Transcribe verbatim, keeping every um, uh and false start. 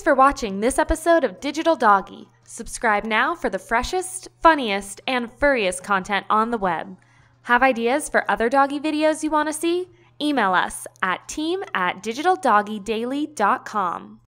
for watching this episode of Digital Doggy. Subscribe now for the freshest, funniest, and furriest content on the web. Have ideas for other doggy videos you want to see? Email us at team at digital doggy daily dot com.